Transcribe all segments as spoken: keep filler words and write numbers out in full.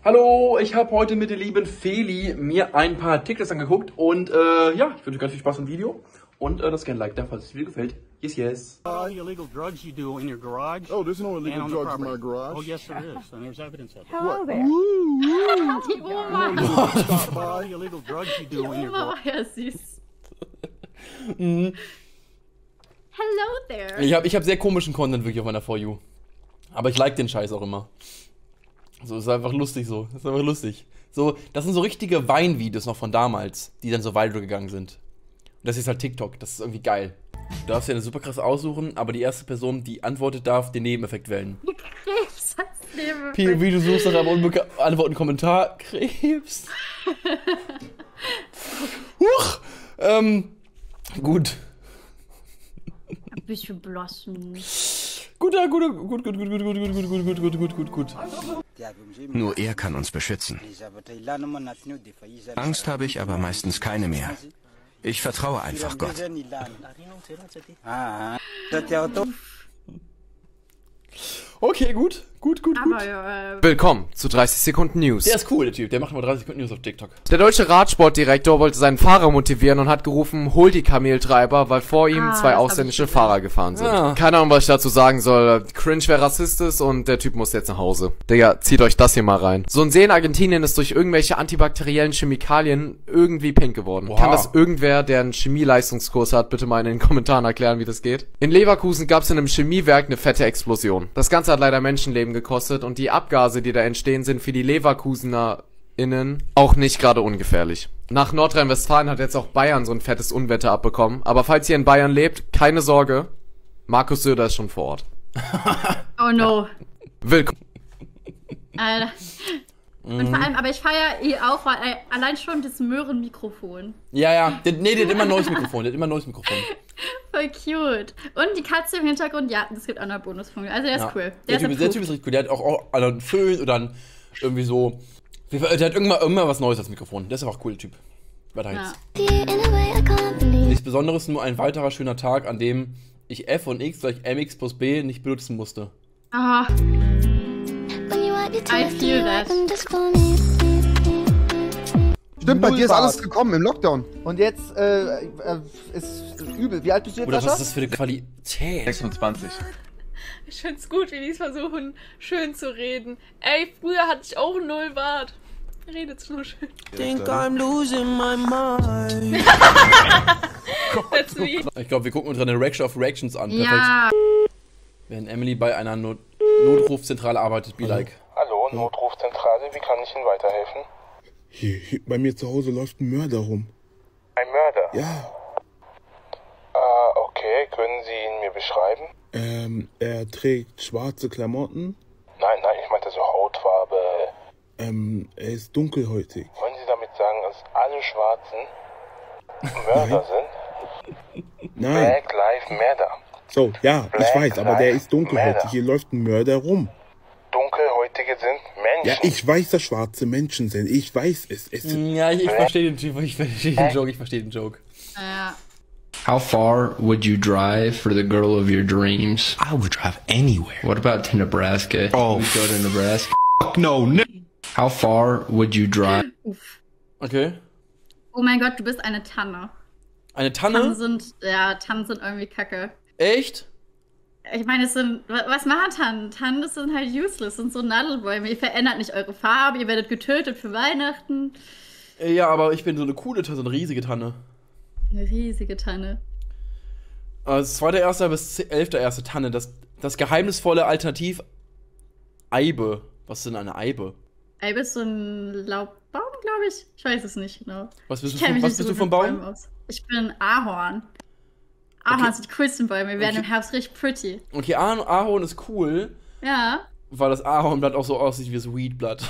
Hallo, ich habe heute mit der lieben Feli mir ein paar TikToks angeguckt und äh, ja, ich wünsche euch ganz viel Spaß im Video und äh, das gerne Like da, falls es dir gefällt. Yes, yes. Uh, illegal drugs you do in your garage. Oh, there's no illegal drugs in my garage. Oh, yes, there is, and there's evidence of it. Hello there. Woo, woo. Die Oma. Stop by. Illegal drugs you do in your Oma war garage. ja süß. Hello there. Ich habe ich hab sehr komischen Content wirklich auf meiner For You. Aber ich like den Scheiß auch immer. So, ist einfach lustig so. Ist einfach lustig. So, das sind so richtige Weinvideos noch von damals, die dann so viral gegangen sind. Und das ist halt TikTok, das ist irgendwie geil. Du darfst ja eine super krass aussuchen, aber die erste Person, die antwortet, darf den Nebeneffekt wählen. Krebs als Nebeneffekt. P O V, du suchst nach einem unbekannten Antwort und Kommentar. Krebs. Huch! Ähm, gut. Ein bisschen blassen. Guter, guter, gut, gut, gut, gut, gut, gut, gut, gut, gut, gut, gut, gut. Nur er kann uns beschützen. Angst habe ich aber meistens keine mehr. Ich vertraue einfach Gott. Okay, gut, gut, gut, gut. Aber ja, äh, Willkommen zu dreißig Sekunden News. Der ist cool, der Typ. Der macht immer dreißig Sekunden News auf TikTok. Der deutsche Radsportdirektor wollte seinen Fahrer motivieren und hat gerufen, hol die Kameltreiber, weil vor ihm Ah, zwei das hab ausländische ich gesehen. Fahrer gefahren sind. Ah. Keine Ahnung, was ich dazu sagen soll. Cringe, wer Rassist ist und der Typ muss jetzt nach Hause. Digga, zieht euch das hier mal rein. So ein See in Argentinien ist durch irgendwelche antibakteriellen Chemikalien irgendwie pink geworden. Wow. Kann das irgendwer, der einen Chemieleistungskurs hat, bitte mal in den Kommentaren erklären, wie das geht? In Leverkusen gab es in einem Chemiewerk eine fette Explosion. Das Ganze hat leider Menschenleben gekostet und die Abgase, die da entstehen, sind für die LeverkusenerInnen auch nicht gerade ungefährlich. Nach Nordrhein-Westfalen hat jetzt auch Bayern so ein fettes Unwetter abbekommen. Aber falls ihr in Bayern lebt, keine Sorge, Markus Söder ist schon vor Ort. oh no. Willkommen. Alter. Und vor allem, aber ich feiere eh auch, weil äh, allein schon das Möhrenmikrofon. Ja, ja. Der, nee, der hat immer ein neues Mikrofon. Der hat immer ein neues Mikrofon. Voll cute. Und die Katze im Hintergrund, ja, das gibt auch noch Bonuspunkte. Also der ist Ja. cool. Der, Der, ist typ, der approved. Typ ist richtig cool. Der hat auch, auch einen Föhn oder ein, irgendwie so. Der hat irgendwann, irgendwann was Neues als Mikrofon. Der ist einfach ein cooler Typ. Weiter Ja. jetzt. Nichts Besonderes, nur ein weiterer schöner Tag, an dem ich f und x gleich mx plus b nicht benutzen musste. Ah, I feel that. Stimmt, bei dir ist Null alles Bart. gekommen im Lockdown. Und jetzt äh, äh, ist übel. Wie alt bist du jetzt, Oder was Sascha? ist das für eine Qualität? sechsundzwanzig. Ich find's gut, wie die es versuchen, schön zu reden. Ey, früher hatte ich auch null Bart. Redet's nur schön. Think I'm losing my mind. That's me. Ich glaube, wir gucken uns eine Reaction auf Reactions an. Perfekt. Ja. Wenn Emily bei einer Not Notrufzentrale arbeitet, be like. Hallo, Notrufzentrale, wie kann ich Ihnen weiterhelfen? Hier, hier, bei mir zu Hause läuft ein Mörder rum. Ein Mörder? Ja, Ah, okay, können Sie ihn mir beschreiben? ähm, er trägt schwarze Klamotten. Nein, nein, ich meinte so Hautfarbe. Ähm, er ist dunkelhäutig. Wollen Sie damit sagen, dass alle Schwarzen Mörder sind? Nein. Black Lives Matter. So, ja, ich Black weiß, aber der Lives ist dunkelhäutig. Matter. Hier läuft ein Mörder rum. Dunkelhäutige sind Ja, Menschen. ich weiß, dass schwarze Menschen sind. Ich weiß es. es Ja, ich, ich verstehe den Typ, ich verstehe den Joke, ich verstehe den Joke. Ja. How far would you drive for the girl of your dreams? I would drive anywhere. What about to Nebraska? Oh, Would you go to Nebraska? No, no. How far would you drive? Okay. Oh mein Gott, du bist eine Tanne. Eine Tannen Tanne? sind, ja, Tannen sind irgendwie kacke. Echt? Ich meine, es sind, wa- was machen Tannen? Tannen, das sind halt useless, sind so Nadelbäume. Ihr verändert nicht eure Farbe, ihr werdet getötet für Weihnachten. Ja, aber ich bin so eine coole Tanne, so eine riesige Tanne. Eine riesige Tanne. Also zweiter erster bis elfter erste Tanne. Das, das geheimnisvolle Alternativ Eibe. Was ist denn eine Eibe? Ey, bist du ein Laubbaum, glaube ich? Ich weiß es nicht genau. Was bist Ich du, kenn von, mich was nicht so bist du gut vom mit Baum? Bäumen aus. Ich bin Ahorn. Ahorn Okay. sind die coolsten Bäume. Wir werden Okay. im Herbst richtig pretty. Okay, Ah- Ahorn ist cool, Ja. weil das Ahornblatt auch so aussieht wie das Weedblatt.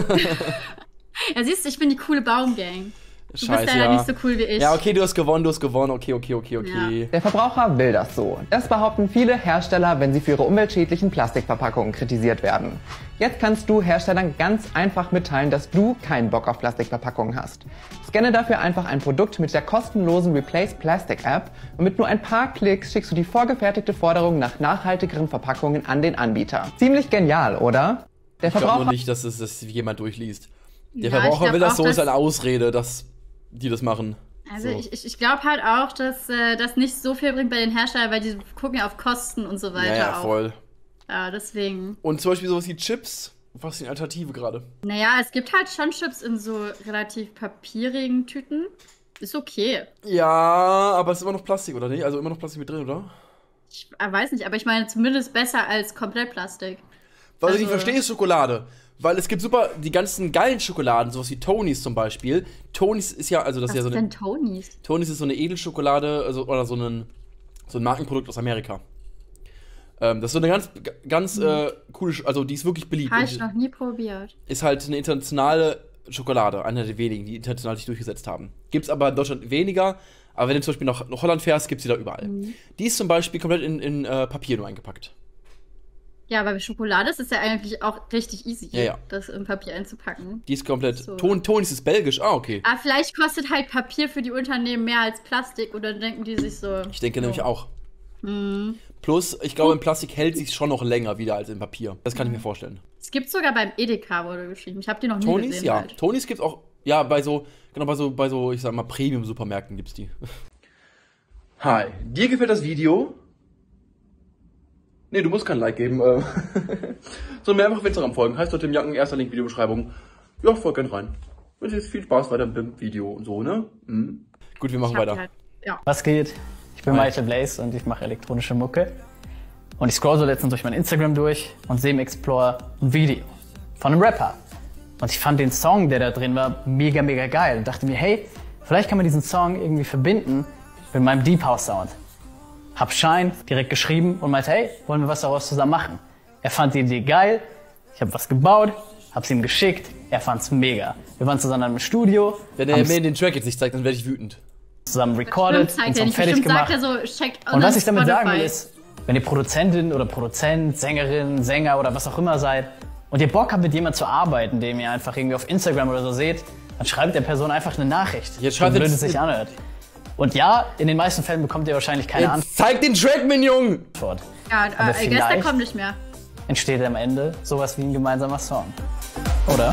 Ja, siehst du, ich bin die coole Baumgang. Du Scheiße, bist leider ja. nicht so cool wie ich. Ja, okay, du hast gewonnen, du hast gewonnen. Okay, okay, okay, okay. Der Verbraucher will das so. Das behaupten viele Hersteller, wenn sie für ihre umweltschädlichen Plastikverpackungen kritisiert werden. Jetzt kannst du Herstellern ganz einfach mitteilen, dass du keinen Bock auf Plastikverpackungen hast. Scanne dafür einfach ein Produkt mit der kostenlosen Replace Plastic App und mit nur ein paar Klicks schickst du die vorgefertigte Forderung nach nachhaltigeren Verpackungen an den Anbieter. Ziemlich genial, oder? Der Ich glaube Verbraucher nur nicht, dass es das jemand durchliest. Der Ja, Verbraucher ich glaub will das auch, so, ist dass- eine Ausrede, dass die das machen. Also So. ich, ich, ich glaube halt auch, dass äh, das nicht so viel bringt bei den Herstellern, weil die gucken ja auf Kosten und so weiter Ja, ja, auch. voll. Ja, deswegen. Und zum Beispiel sowas wie Chips. Was ist die Alternative gerade? Naja, es gibt halt schon Chips in so relativ papierigen Tüten. Ist okay. Ja, aber es ist immer noch Plastik, oder nicht? Also immer noch Plastik mit drin, oder? Ich äh, weiß nicht, aber ich meine zumindest besser als komplett Plastik. Was Also- ich nicht verstehe, ist Schokolade. Weil es gibt super, die ganzen geilen Schokoladen, sowas wie Tonys zum Beispiel. Tonys ist ja, also das Was ist ja so ist eine. denn Tonys? Tonys ist so eine Edelschokolade, also, oder so ein, so ein Markenprodukt aus Amerika. Ähm, das ist so eine ganz, ganz äh, coole, Sch- also die ist wirklich beliebt. Habe Und ich noch nie probiert. ist halt eine internationale Schokolade, einer der wenigen, die international sich durchgesetzt haben. Gibt's aber in Deutschland weniger, aber wenn du zum Beispiel nach, nach Holland fährst, gibt's die da überall. Mhm. Die ist zum Beispiel komplett in, in äh, Papier nur eingepackt. Ja, aber bei Schokolade ist es ja eigentlich auch richtig easy, Ja, ja. das in Papier einzupacken. Die ist komplett. So. Ton, Tonys ist belgisch, ah, okay. Aber vielleicht kostet halt Papier für die Unternehmen mehr als Plastik oder denken die sich so. Ich denke nämlich auch. Mhm. Plus, ich glaube, im Plastik hält sich schon noch länger wieder als im Papier. Das kann ich mir vorstellen. Es gibt sogar beim Edeka, wurde geschrieben. Ich habe die noch nie Tonys, gesehen. ja. Halt. Tonys gibt's auch, ja, bei so, genau, bei so, bei so, ich sag mal, Premium-Supermärkten gibt's die. Hi, dir gefällt das Video? Nee, du musst kein Like geben. Äh. so, mehr einfach auf Instagram folgen. Heißt dort im Jacken, erster Link, Videobeschreibung. Ja, folgt gerne rein. Wünsche jetzt viel Spaß weiter beim Video und so, ne? Mhm. Gut, wir machen Ich hab weiter. die halt, ja. Was geht? Ich bin Hi. Michael Blaze und ich mache elektronische Mucke. Und ich scroll so letztens durch mein Instagram durch und sehe im Explorer ein Video von einem Rapper. Und ich fand den Song, der da drin war, mega, mega geil. Und dachte mir, hey, vielleicht kann man diesen Song irgendwie verbinden mit meinem Deep House Sound. Hab Shine direkt geschrieben und meinte, hey, wollen wir was daraus zusammen machen? Er fand die Idee geil, ich habe was gebaut, hab's ihm geschickt, er fand's mega. Wir waren zusammen im Studio, Wenn er haben's mir den Track jetzt nicht zeigt, dann werde ich wütend. zusammen recorded, Bestimmt den zeigt er Song nicht. fertig Bestimmt gemacht. sagt er so, checkt Und was on ich damit sagen will Spotify. ist, wenn ihr Produzentin oder Produzent, Sängerin, Sänger oder was auch immer seid und ihr Bock habt, mit jemandem zu arbeiten, den ihr einfach irgendwie auf Instagram oder so seht, dann schreibt der Person einfach eine Nachricht, Jetzt so schreibt blöd jetzt- es sich anhört. Und ja, in den meisten Fällen bekommt ihr wahrscheinlich keine Jetzt zeig den Track, mein Junge! Antwort. Ja, Aber äh, I guess der vielleicht- kommt nicht mehr. Entsteht am Ende sowas wie ein gemeinsamer Song. Oder?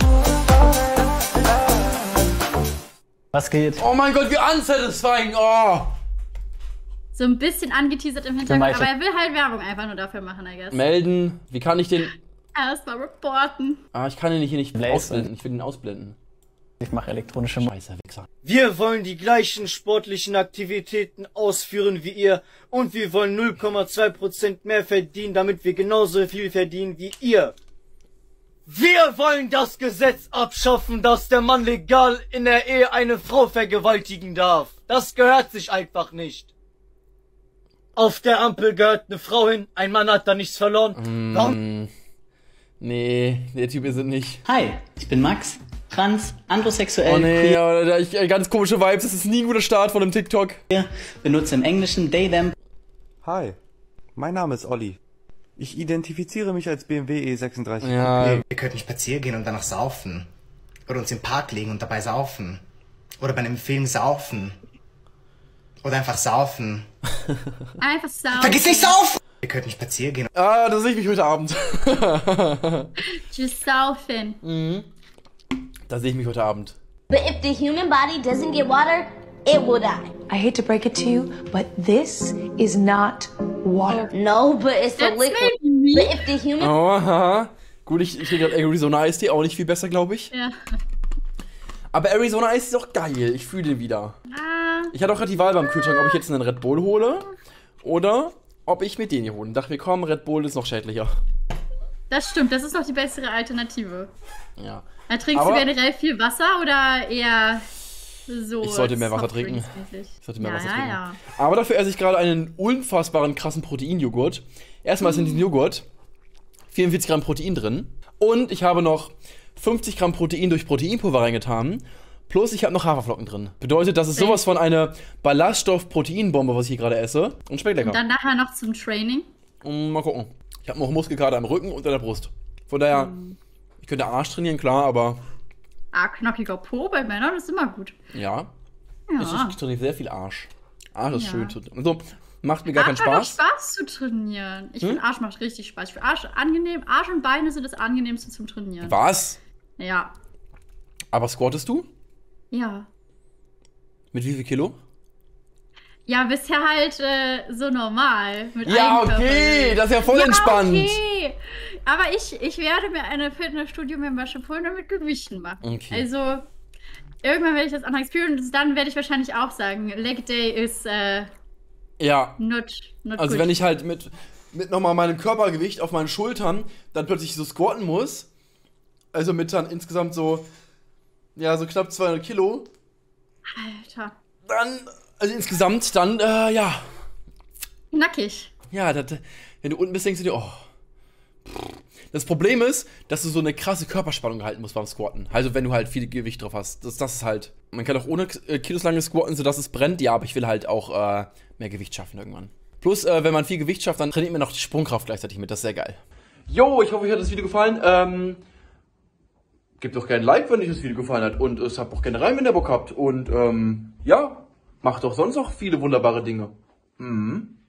Was geht? Oh mein Gott, wie unsatisfying! Oh! So ein bisschen angeteasert im Hintergrund, Michael. aber er will halt Werbung einfach nur dafür machen, I guess. Melden. Wie kann ich den. Erstmal reporten. Ah, ich kann den hier nicht Blaze. ausblenden. Ich will den ausblenden. Ich mache elektronische Mucke. Scheiße, Wichser. Wir wollen die gleichen sportlichen Aktivitäten ausführen wie ihr und wir wollen null Komma zwei Prozent mehr verdienen, damit wir genauso viel verdienen wie ihr. Wir wollen das Gesetz abschaffen, dass der Mann legal in der Ehe eine Frau vergewaltigen darf. Das gehört sich einfach nicht. Auf der Ampel gehört eine Frau hin, ein Mann hat da nichts verloren. Warum? Mm, nee, der Typ ist es nicht. Hi, ich bin Max, trans, androsexuell, Oh nee, queer, aber da ich, äh, ganz komische Vibes. Das ist nie ein guter Start von einem TikTok. benutze im Englischen they, them. Hi, mein Name ist Olli. Ich identifiziere mich als B M W E sechsunddreißig. Ja. Wir könnten spazieren gehen und danach saufen. Oder uns im Park legen und dabei saufen. Oder bei einem Film saufen. Oder einfach saufen. Einfach saufen. Vergiss nicht saufen! Wir könnten spazieren gehen. Ah, da sehe ich mich heute Abend. Tschüss, saufen. Mhm. Da sehe ich mich heute Abend. But if the human body doesn't get water, it will die. I hate to break it to you, but this is not water. No, but it's a liquid. But if the human Oh, aha. Gut, ich, ich trinke gerade Arizona Eistee, auch nicht viel besser, glaube ich. Ja. Aber Arizona Eistee ist auch geil. Ich fühle den wieder. Ah. Ich hatte auch gerade die Wahl beim Kühlschrank, ob ich jetzt einen Red Bull hole oder ob ich mir den hier hole. Und dachte mir, komm, Red Bull ist noch schädlicher. Das stimmt, das ist doch die bessere Alternative. Ja. Dann trinkst Aber du generell viel Wasser oder eher so? Ich sollte mehr Wasser trinken. Softdrinks-mäßig? Ich sollte mehr ja, Wasser ja, trinken. Ja. Aber dafür esse ich gerade einen unfassbaren krassen Proteinjoghurt. Erstmal ist in diesem Joghurt vierundvierzig Gramm Protein drin. Und ich habe noch fünfzig Gramm Protein durch Proteinpulver reingetan. Plus ich habe noch Haferflocken drin. Bedeutet, das ist sowas von eine Ballaststoff-Proteinbombe, was ich hier gerade esse. Und schmeckt lecker. Und dann nachher noch zum Training. Und mal gucken. Ich habe noch Muskelkater am Rücken und an der Brust. Von daher, Mhm. ich könnte Arsch trainieren, klar, aber Ah, knockiger Po bei Männern ist immer gut. ja. Ja. Ich, ich trainiere sehr viel Arsch. Arsch ist Ja. schön. Also, Macht mir gar Arsch keinen macht Spaß. doch Spaß zu trainieren. Ich Hm? finde, Arsch macht richtig Spaß. Ich finde Arsch angenehm. Arsch und Beine sind das angenehmste zum Trainieren. Was? Ja. Aber squattest du? Ja. Mit wie viel Kilo? Ja, bisher halt äh, so normal. Mit Ja, Eigenkörper. okay, das ist ja voll ja, entspannt. Okay. Aber ich, ich werde mir eine Fitnessstudio-Membership holen und mit Gewichten machen. Okay. Also, irgendwann werde ich das anfangen experience, dann werde ich wahrscheinlich auch sagen, Leg Day ist äh, Ja. not, not Also good. wenn ich halt mit, mit nochmal meinem Körpergewicht auf meinen Schultern dann plötzlich so squatten muss, also mit dann insgesamt so, ja, so knapp zweihundert Kilo, Alter. dann, also insgesamt, dann, äh, ja. Nackig. Ja, das, wenn du unten bist, denkst du dir, oh. Das Problem ist, dass du so eine krasse Körperspannung halten musst beim Squatten. Also wenn du halt viel Gewicht drauf hast. Das, das ist halt, man kann auch ohne äh, kiloslanges Squatten, sodass es brennt. Ja, aber ich will halt auch äh, mehr Gewicht schaffen irgendwann. Plus, äh, wenn man viel Gewicht schafft, dann trainiert man noch die Sprungkraft gleichzeitig mit. Das ist sehr geil. Jo, ich hoffe, euch hat das Video gefallen. Ähm, gebt doch gerne ein Like, wenn euch das Video gefallen hat. Und es habt auch gerne rein, wenn ihr Bock habt. Und ähm, ja, macht doch sonst auch viele wunderbare Dinge. Mhm.